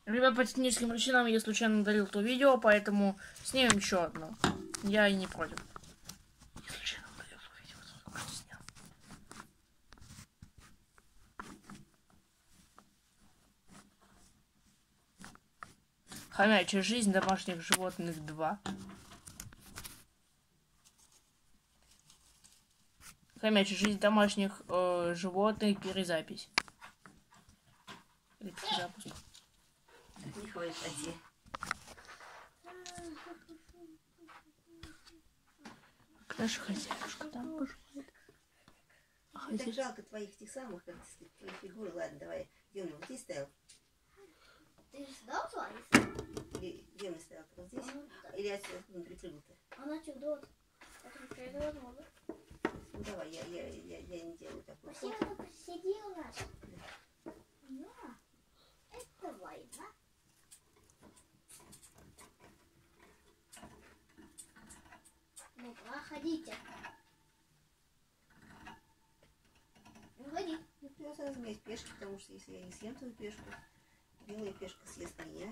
Ребят, по техническим причинам я случайно удалил то видео, поэтому снимем еще одно. Я и не против. Я случайно удалил то видео, только что снял. Хомячая жизнь домашних животных 2. Хомячая жизнь домашних животных, перезапись. Или перезапуск. Не ходит один. Наша хозяюшка там поживает. Так жалко твоих тех самых, как сказать, твоих фигур. Ладно, давай. Где он его здесь стоял? Ты же сдал свои? Или где он стоял? Вот здесь? Или отсюда внутри прыгнул-то? Она чудо. Это невозможно. Ну давай, я не делаю такого. Спасибо, что посидел нас. Ну, это война. Ну, проходите. Выходи. Ну, придется разменять пешки, потому что если я не съем твою пешку, белая пешка съест меня.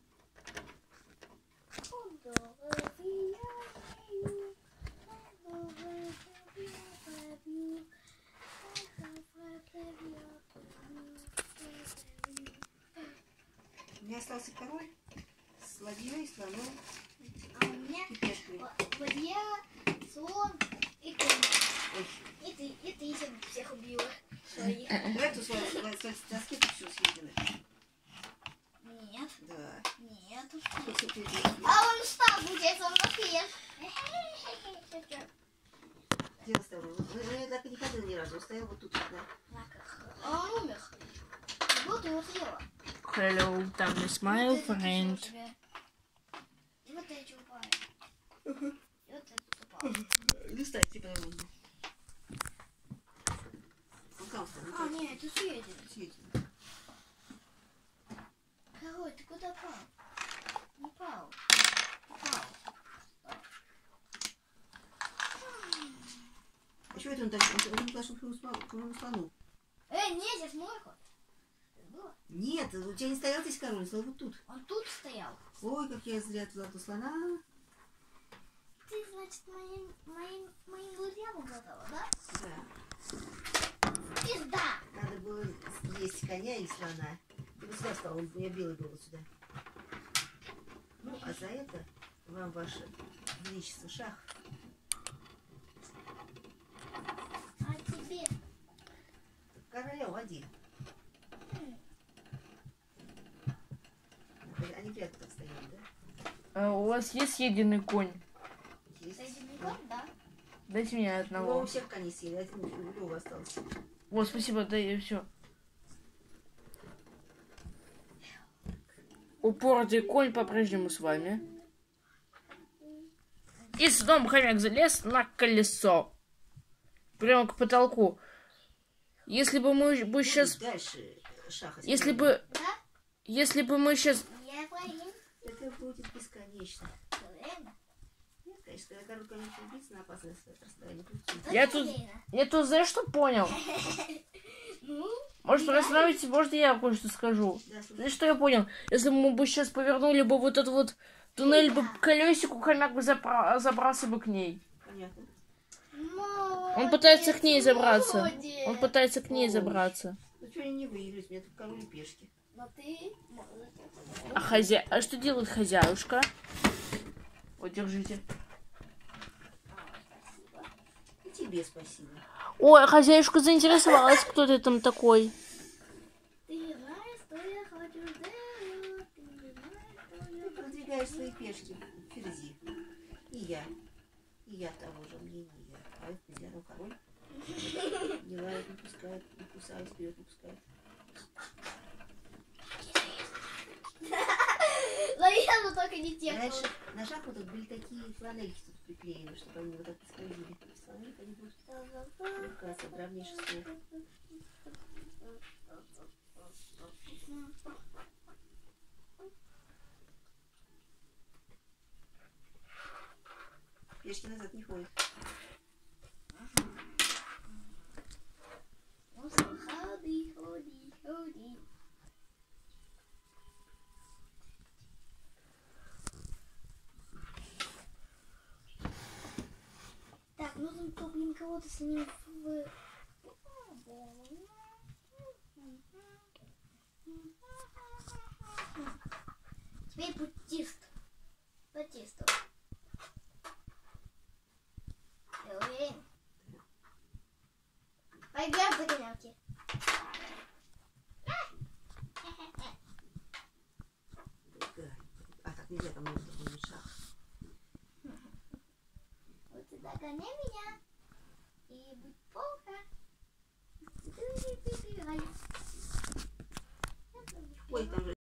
У меня остался король с ладьей, слоном А у меня и пешкой. ладья, слон и конь. Ой. И ты всех убила. Своих. Давай эту свою доски ты все съедены. Нет. Да. Нет. Все. А он встал, получается, он съест. Где он стоял? Ну, я так и не ходил ни разу. Он стоял вот тут. Да. А он умер. Вот его съела. Hello, darkness, my friend. И вот эти упали. И вот этот упал. Листай, типа его. А, нет, это съедено. Съедено. Король, ты куда пал? Не пал. Пал. А что это он так? Он не пошел к моему слону. Нет, здесь мой ход. Было? Нет, у тебя не стоял здесь король, он стоял вот тут. Он тут стоял. Ой, как я зря туда слона. Ты, значит, моим друзьям угадала, да? Да. Пизда! Надо было есть коня и слона. Ты бы сюда стал, он у меня белый был вот сюда. Ну, а за это вам ваше величество шах. А тебе? Короля уводи. Они прятки так стоят, да? У вас есть съеденный конь? Есть. Соединенный конь, да? Дайте мне Ну, одного. у всех коней съели, один у Лёвы остался. Вот, спасибо, да и все. Упоротый конь по-прежнему с вами. И снова хомяк залез на колесо. Прямо к потолку. Если бы мы бы сейчас... Дальше шах. Если бы мы сейчас... Я поим. Это будет бесконечно. Время. Нет, конечно, когда король, конечно, убийца на опасное расстояние. Я тут, знаешь, что понял? Ну, Может, вы остановитесь, может, я кое-что скажу. Знаешь, что я понял? Если мы бы сейчас повернули бы вот этот вот туннель бы к колесику, хомяк бы забрался бы к ней. Понятно. Он пытается к ней забраться. молодец. Он пытается к ней забраться. Ну что, они не выиграют, у меня тут король и пешки. Но ты молодец. А что делает хозяюшка? Вот, держите. И тебе спасибо. Ой, хозяюшка заинтересовалась, кто ты там такой. Ты знаешь, что я хочу сделать? Ты не знаешь, что Ты я продвигаешь свои пешки впереди. И я. И я того же мнения. А это нельзя, ну король. Не лает, не пускает, не кусает, вперед не пускает. Наверное, только не те, Раньше на шахматах были такие фланельки тут приклеены, чтобы они вот так не скользили. Слоны, они будут легкаться, древнейший слов. Пешки назад не ходят. Ходи, ходи, ходи. кого-то с ним в... Теперь путист. Путисту. Ты уверен? Пойдем по тарелке. А так нельзя, там можно мешать. Вот ты догоняй меня. И будь плохо. Ой, там же